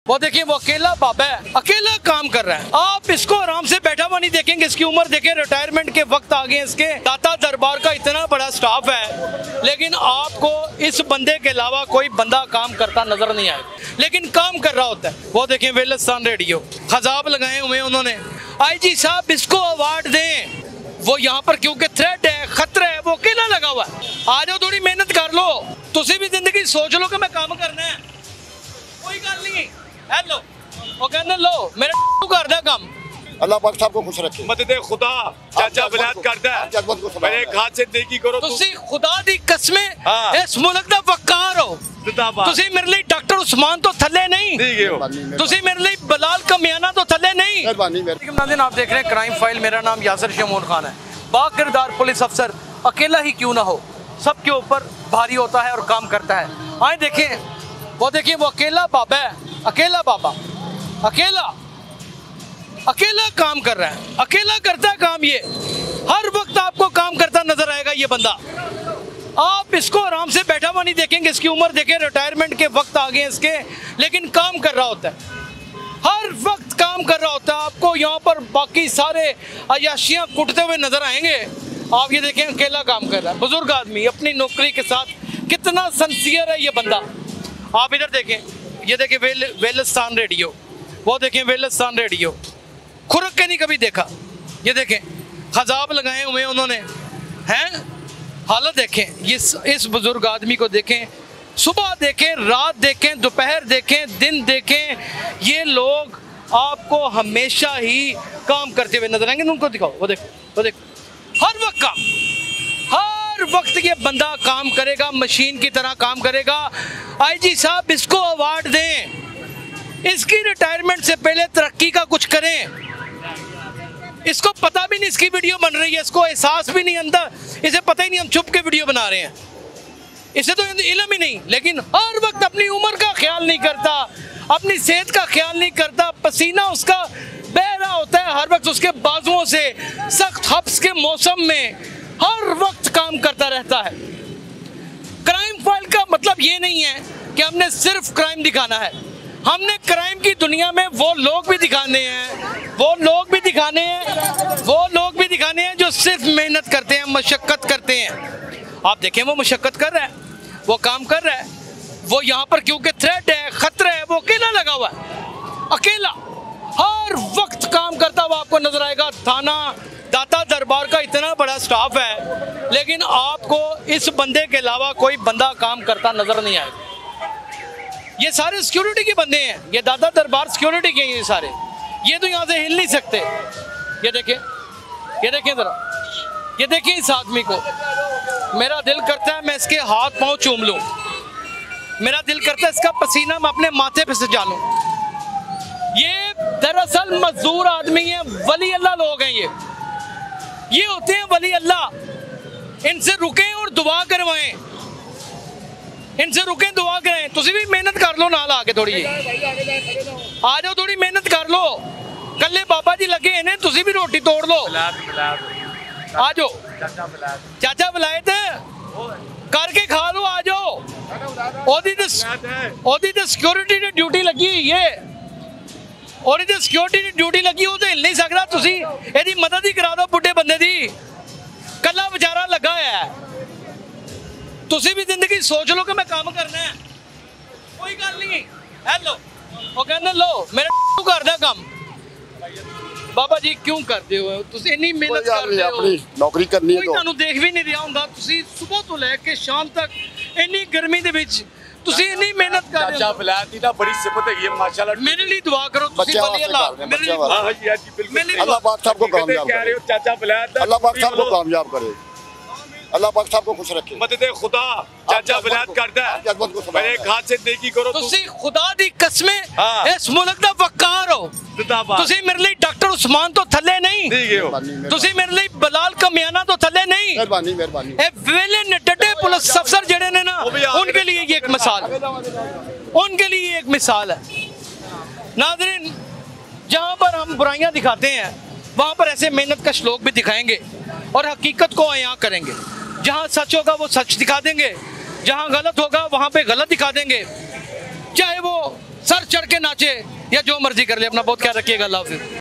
वो देखिए वो अकेला बाबा है, अकेला काम कर रहा है। आप इसको आराम से बैठा हुआ नहीं देखेंगे, इसकी उम्र देखें, रिटायरमेंट के वक्त आ गए इसके। दाता दरबार का इतना बड़ा स्टाफ है, लेकिन आपको इस बंदे के अलावा कोई बंदा काम करता नजर नहीं आएगा, लेकिन काम कर रहा होता है। वो देखें वेलस्तान रेडियो, खजाब लगाए हुए उन्होंने। आईजी साहब इसको अवार्ड दें, वो यहाँ पर क्योंकि थ्रेट है, खतरा है, वो अकेला लगा हुआ है। आ जाओ, थोड़ी मेहनत कर लो, तुसी भी जिंदगी सोच लो कि मैं काम करना है, कोई गल नहीं। हेलो वो कहने लो मेरा कर दे काम। अल्लाह पाक साहब को खुश रखे। मदद खुदा चाचा विलायत करदा है, मेरे हाथ से नेकी करो। तुसी खुदा दी कसमें इस मुल्क दा वकार हो। तुसी मेरे लिए डॉक्टर उस्मान तो थल्ले नहीं, तुसी मेरे लिए बिलाल कमियाना तो थल्ले नहीं। नाज़रीन आप देख रहे हैं क्राइम फाइल, मेरा नाम यासिर शमून खान है। बाकिरदार पुलिस अफसर अकेला ही क्यों ना हो, सबके ऊपर भारी होता है और काम करता है। आए देखें, वो देखिए वो अकेला बाबा है, अकेला बाबा, अकेला काम कर रहा है, अकेला करता है काम। ये हर वक्त आपको काम करता नजर आएगा ये बंदा। आप इसको आराम से बैठा हुआ नहीं देखेंगे, इसकी उम्र देखें, रिटायरमेंट के वक्त आ गए इसके, लेकिन काम कर रहा होता है, हर वक्त काम कर रहा होता है। आपको यहाँ पर बाकी सारे अयाशियाँ कुटते हुए नजर आएंगे। आप ये देखें अकेला काम कर रहा है, बुजुर्ग आदमी अपनी नौकरी के साथ, कितना सिंसियर है ये बंदा। आप इधर देखें, ये देखें वेलस्तान रेडियो, वो देखें वेलस्तान रेडियो, खुरक के नहीं कभी देखा। ये देखें खजाब लगाए हुए उन्होंने हैं। हालत देखें इस बुजुर्ग आदमी को देखें, सुबह देखें, रात देखें, दोपहर देखें, दिन देखें, ये लोग आपको हमेशा ही काम करते हुए नजर आएंगे। उनको दिखाओ, वो देखो, वो देखो, हर वक्त काम, हर वक्त ये बंदा काम करेगा, मशीन की तरह काम करेगा। आईजी साहब इसको अवार्ड दें, इसकी रिटायरमेंट से पहले तरक्की का कुछ करें। इसको पता भी नहीं इसकी वीडियो बन रही है, इसको एहसास भी नहीं अंदर, इसे पता ही नहीं हम छुप के वीडियो बना रहे हैं, इसे तो इल्म ही नहीं। लेकिन हर वक्त अपनी उम्र का ख्याल नहीं करता, अपनी सेहत का ख्याल नहीं करता, पसीना उसका बह रहा होता है हर वक्त उसके बाजुओं से, सख्त हब्स के मौसम में हर वक्त काम करता रहता है। क्राइम फाइल का मतलब ये नहीं है कि हमने सिर्फ क्राइम दिखाना है, हमने क्राइम की दुनिया में वो लोग भी दिखाने हैं, वो लोग भी दिखाने हैं, वो लोग भी दिखाने हैं जो सिर्फ मेहनत करते हैं, मशक्कत करते हैं। आप देखें वो मशक्कत कर रहा है, वो काम कर रहा है, वो यहाँ पर क्योंकि थ्रेट है, खतरा है, वो अकेला लगा हुआ है, अकेला हर वक्त काम करता हुआ आपको नजर आएगा। थाना दाता दरबार का इतना बड़ा स्टाफ है, लेकिन आपको इस बंदे के अलावा कोई बंदा काम करता नजर नहीं आएगा। ये सारे सिक्योरिटी के बंदे हैं, ये दाता दरबार सिक्योरिटी के हैं ये सारे, ये तो यहाँ से हिल नहीं सकते। ये देखें, ये देखें जरा, ये देखें इस आदमी को, मेरा दिल करता है मैं इसके हाथ पांव चूम लूं, मेरा दिल करता है इसका पसीना मैं अपने माथे पे सजा लूं। ये दरअसल मजदूर आदमी है, वली अल्लाह लोग हैं ये होते हैं वली अल्लाह। इनसे रुकें और दुआ करवाएं, इनसे रुकें, दुआ करें। तुसी भी मेहनत कर लो, नाल आके थोड़ी आ जाओ, थोड़ी मेहनत कर लो। कल्ले बाबा जी लगे इन्हें, तुसी भी रोटी तोड़ लो, आ जाओ। चाचा विलायत करके खा लो, आ जाओ। ओदी तो सिक्योरिटी ने ड्यूटी लगी हुई है, और जो सिक्योरिटी की ड्यूटी लगी वो तो हिल नहीं सकता, तुसी एदी मदद ही करा दो बुढ़े बंदे दी, कला बेचारा लगा है। तुसी भी जिंदगी सोच लो कि मैं काम करना है, कोई गल नहीं। हेलो वो कहने लो मेरा कर दे काम। बाबा जी क्यों करते हो, तुसी इतनी मेहनत करते हो, अपनी नौकरी करनी है, कोई तुहानू देख भी नहीं रहा हुंदा, तुसी सुबह तो लेके शाम तक इतनी गर्मी दे विच तुसी इतनी मेहनत कर रहे हो। चाचा विलायत दी ना बड़ी सिफत है ये माशाल्लाह। मेरे लिए दुआ करो, तुसी वली अल्लाह, मेरे लिए हां जी जी बिल्कुल। अल्लाह पाक साहब को कामयाब कह रहे हो चाचा विलायत, अल्लाह पाक साहब को कामयाब करे, अल्लाह पाक साहब को खुश रखे। मदद खुदा चाचा विलायत करदा है, मेरे हाथ से नेकी करो। तुसी खुदा दी कसमें इस मुल्क दा वकार हो, तुसी मेरे लिए डॉक्टर उस्मान तो थल्ले नहीं, तुसी मेरे लिए बिलाल कमियाना तो थल्ले नहीं। मेहरबानी मेहरबानी। ए वेले नड्डे पुलिस अफसर जेड़े ने ना, उनके लिए ये एक मिसाल है, उनके लिए एक मिसाल है। नाज़रीन जहाँ पर हम बुराइयां दिखाते हैं वहाँ पर ऐसे मेहनत कश लोग भी दिखाएंगे और हकीकत को अयां करेंगे। जहाँ सच होगा वो सच दिखा देंगे, जहाँ गलत होगा वहाँ पे गलत दिखा देंगे। चाहे वो सर चढ़ के नाचे या जो मर्जी कर ले, अपना बहुत ख्याल रखिएगा। अल्लाह हाफिज़।